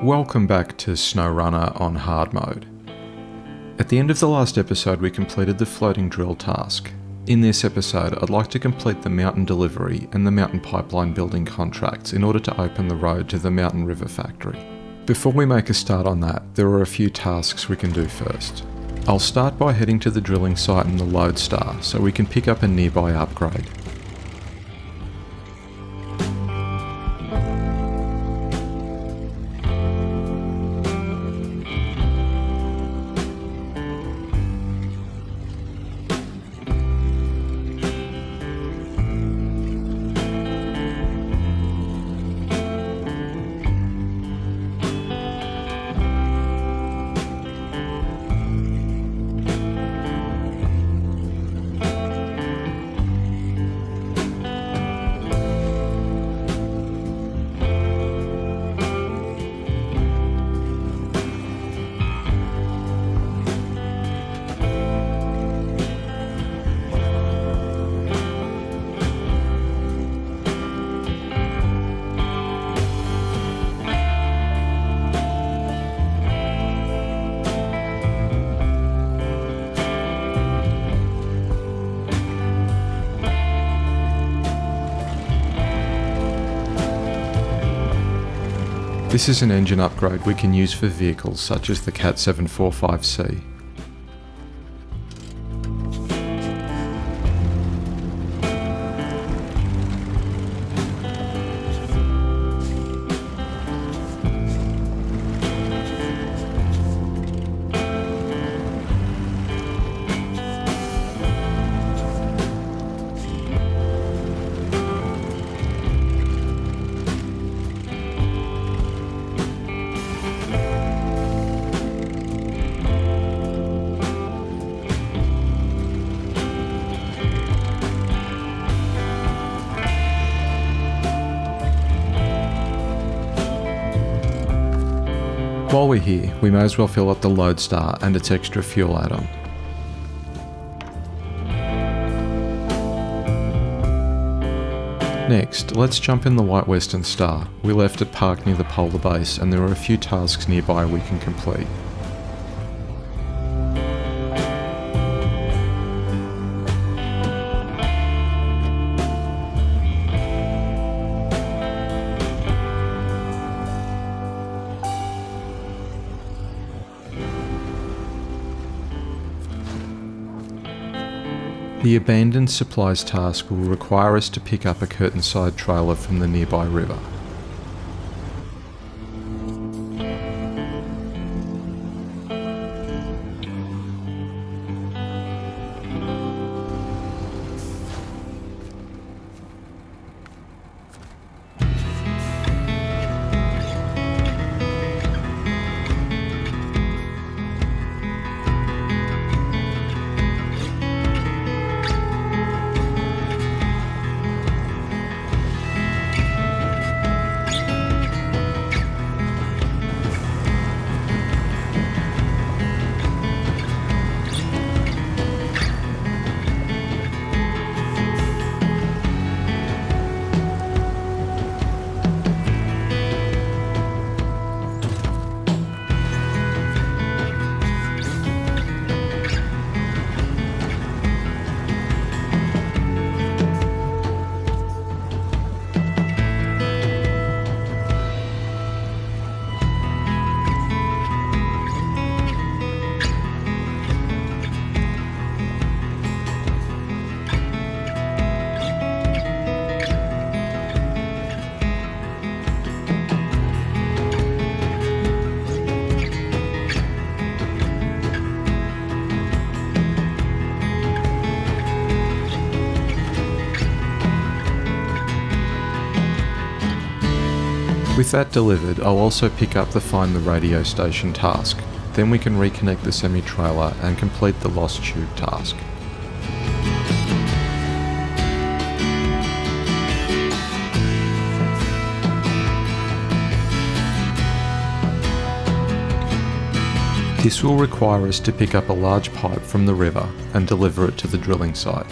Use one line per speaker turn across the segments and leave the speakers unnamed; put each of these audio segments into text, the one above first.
Welcome back to SnowRunner on hard mode. At the end of the last episode we completed the floating drill task. In this episode I'd like to complete the mountain delivery and the mountain pipeline building contracts in order to open the road to the Mountain River factory. Before we make a start on that, there are a few tasks we can do first. I'll start by heading to the drilling site in the Lodestar so we can pick up a nearby upgrade. This is an engine upgrade we can use for vehicles such as the Cat 745C. While we're here, we may as well fill up the Lodestar and its extra fuel add-on. Next, let's jump in the White Western Star. We left it parked near the polar base and there are a few tasks nearby we can complete. The abandoned supplies task will require us to pick up a curtain-side trailer from the nearby river. With that delivered, I'll also pick up the Find the Radio Station task. Then we can reconnect the semi-trailer and complete the Lost Tube task. This will require us to pick up a large pipe from the river and deliver it to the drilling site.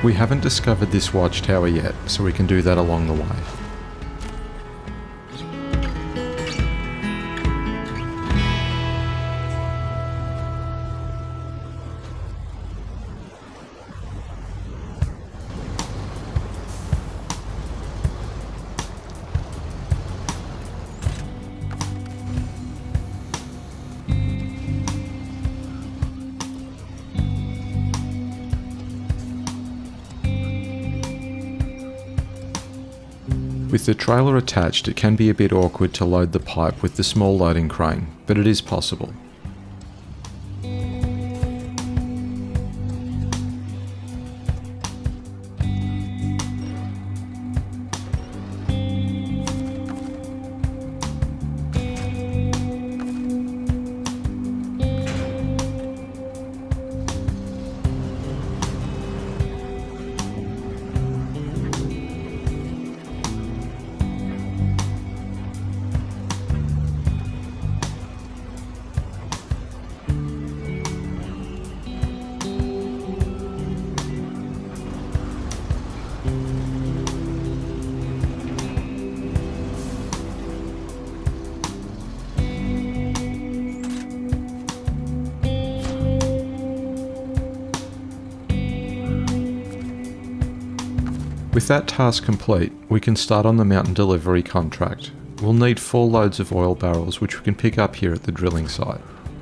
We haven't discovered this watchtower yet, so we can do that along the way. With the trailer attached, it can be a bit awkward to load the pipe with the small loading crane, but it is possible. With that task complete, we can start on the mountain delivery contract. We'll need 4 loads of oil barrels, which we can pick up here at the drilling site.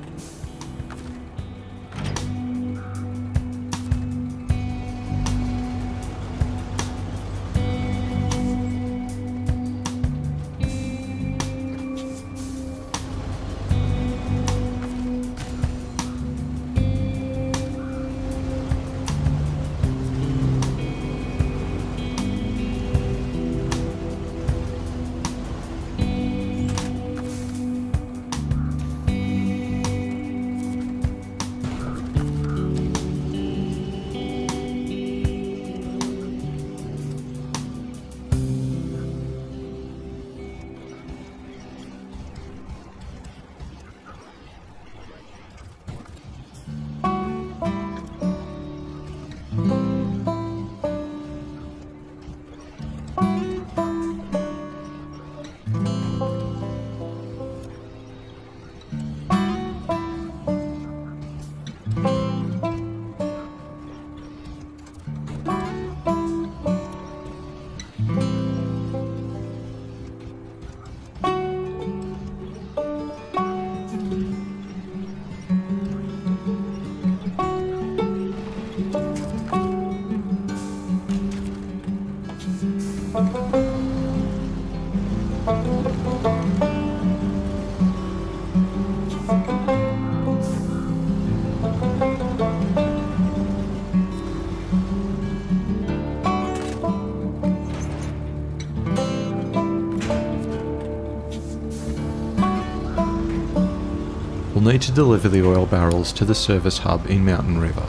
We'll need to deliver the oil barrels to the service hub in Mountain River.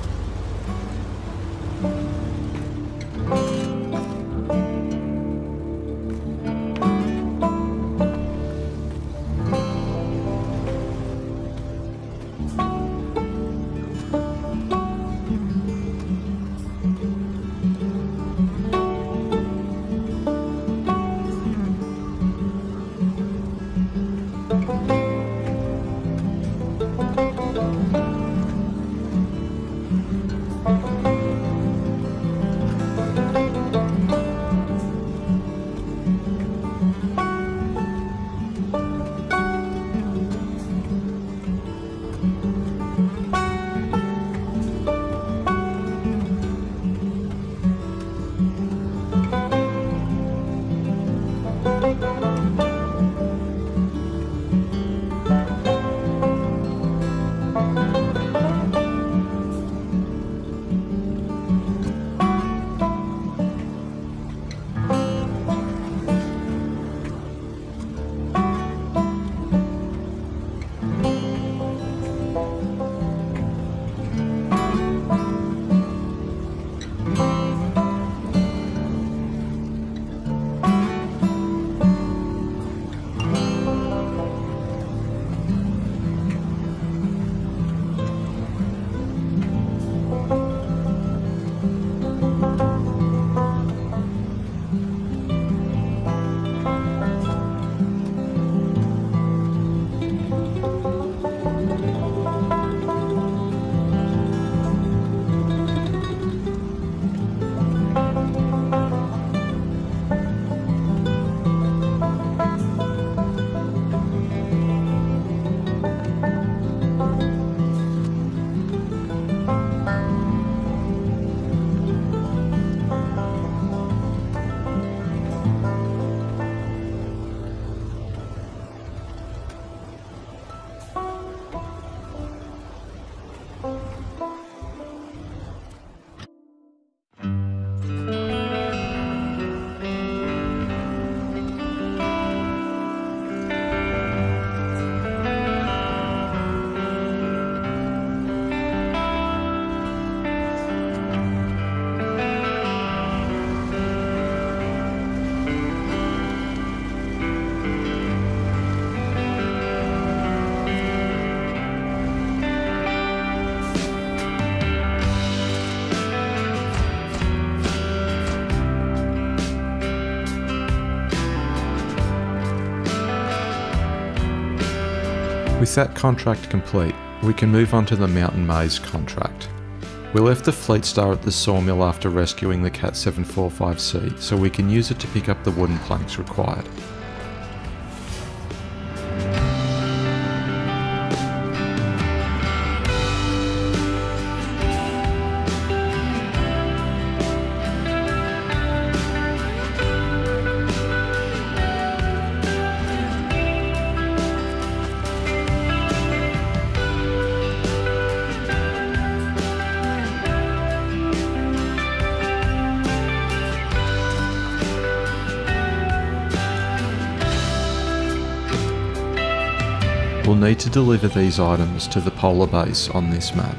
With that contract complete, we can move on to the Mountain Maze contract. We left the Fleet Star at the sawmill after rescuing the Cat 745C, so we can use it to pick up the wooden planks required. We'll need to deliver these items to the polar base on this map.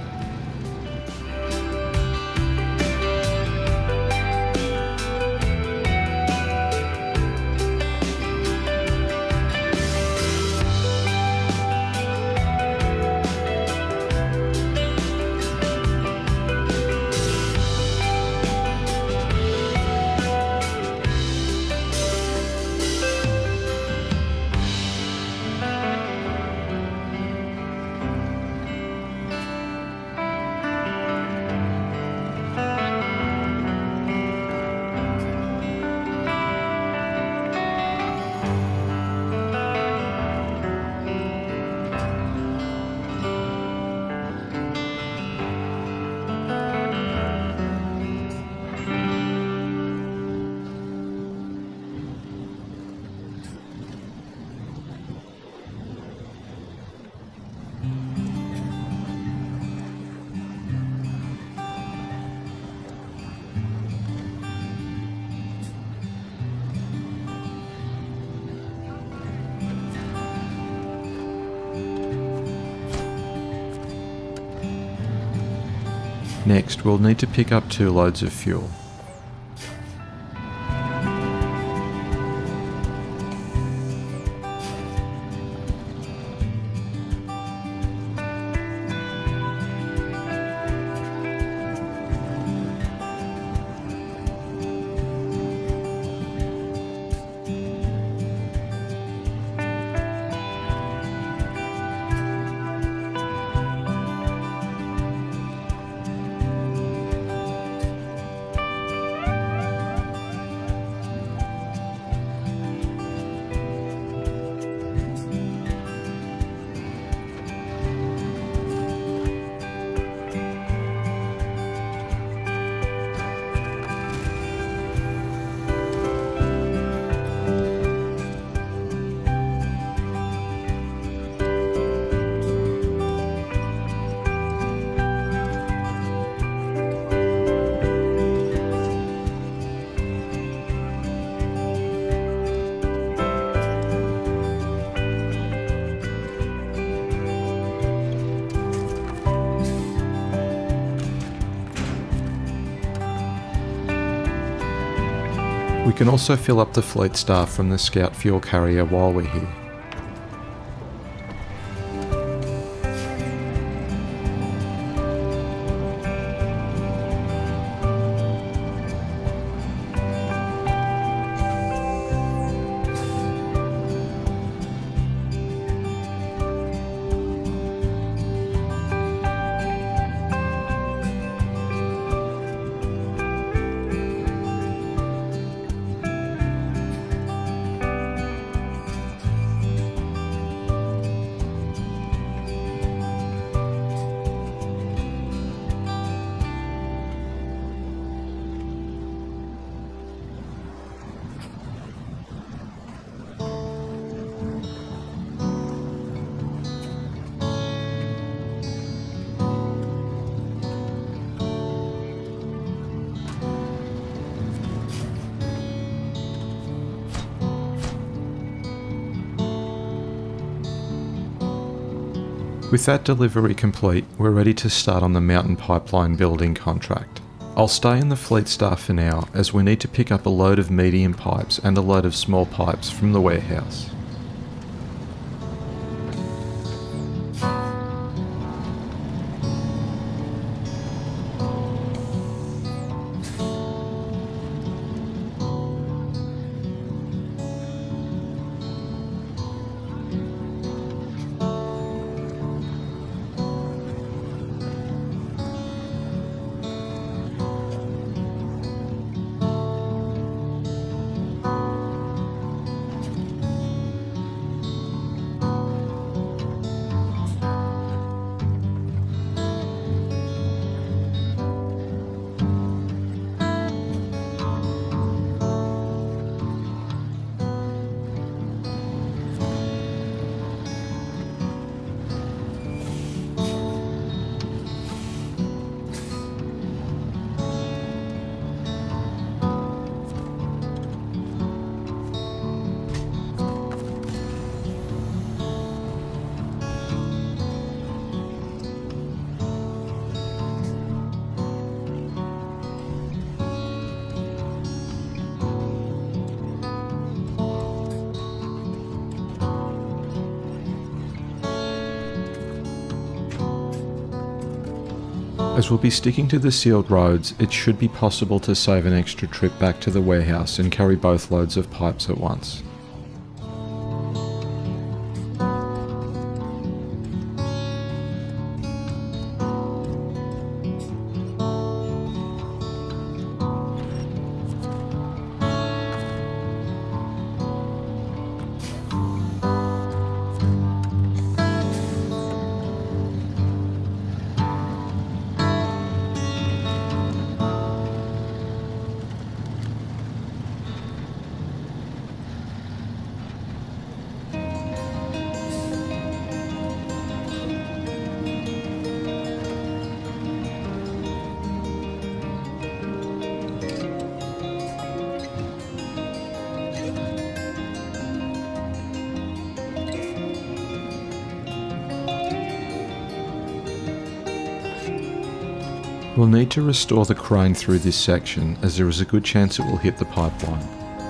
Next, we'll need to pick up 2 loads of fuel. We can also fill up the Fleet Star from the Scout fuel carrier while we're here. With that delivery complete, we're ready to start on the mountain pipeline building contract. I'll stay in the Fleet Star for now, as we need to pick up a load of medium pipes and a load of small pipes from the warehouse. As we'll be sticking to the sealed roads, it should be possible to save an extra trip back to the warehouse and carry both loads of pipes at once. We'll need to restore the crane through this section, as there is a good chance it will hit the pipeline.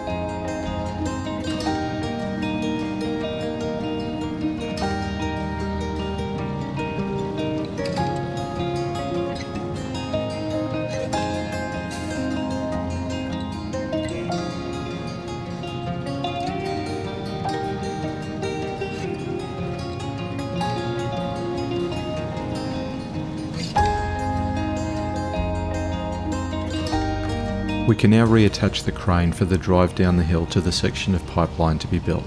We can now reattach the crane for the drive down the hill to the section of pipeline to be built.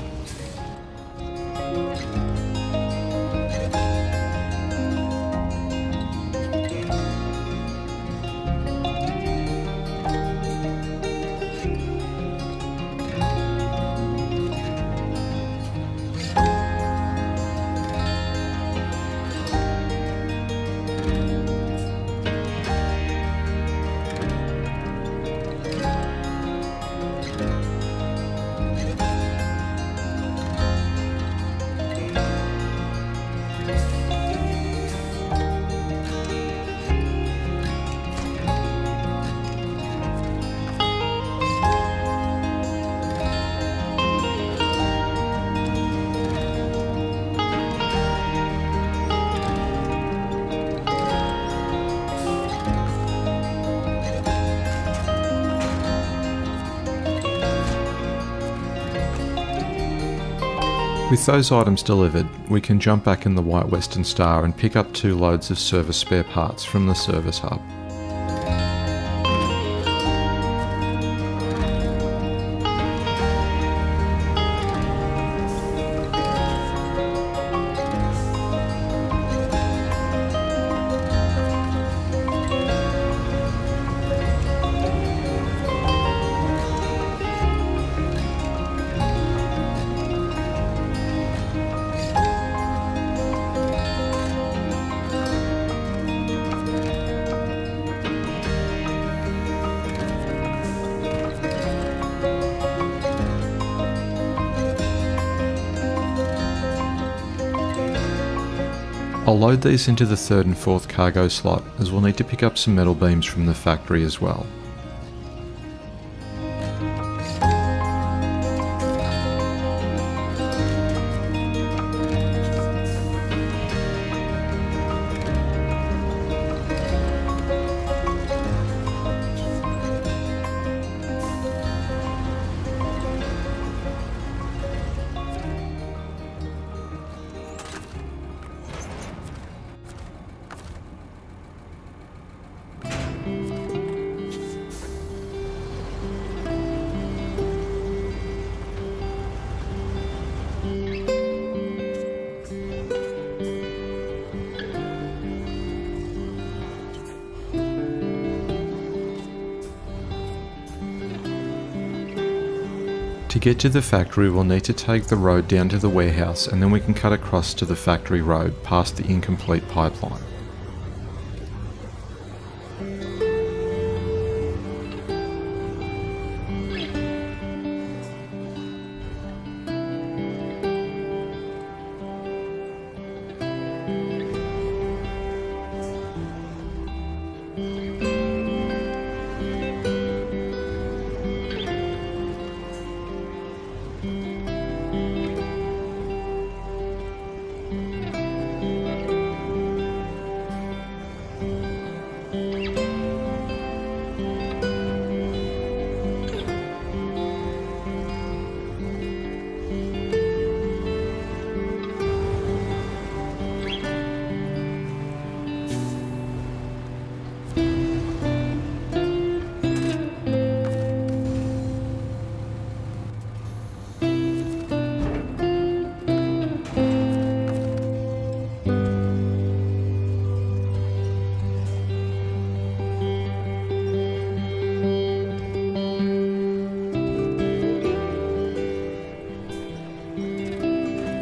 With those items delivered, we can jump back in the White Western Star and pick up 2 loads of service spare parts from the service hub. I'll load these into the 3rd and 4th cargo slot, as we'll need to pick up some metal beams from the factory as well. To get to the factory, we'll need to take the road down to the warehouse, and then we can cut across to the factory road past the incomplete pipeline.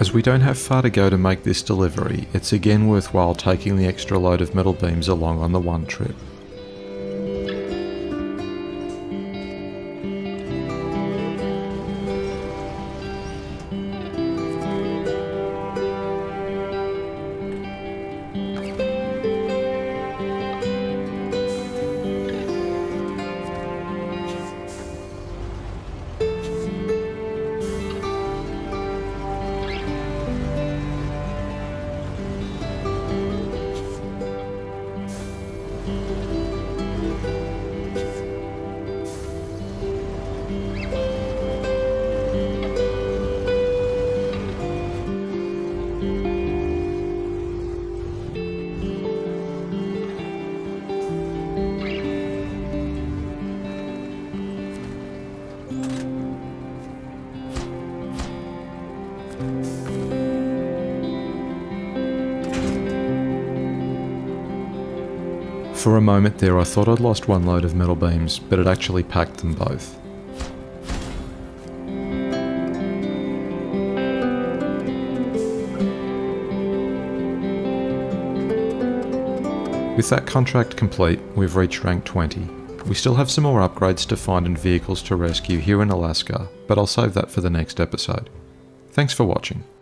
As we don't have far to go to make this delivery, it's again worthwhile taking the extra load of metal beams along on the one trip. For a moment there I thought I'd lost one load of metal beams, but it actually packed them both. With that contract complete, we've reached rank 20. We still have some more upgrades to find and vehicles to rescue here in Alaska, but I'll save that for the next episode. Thanks for watching.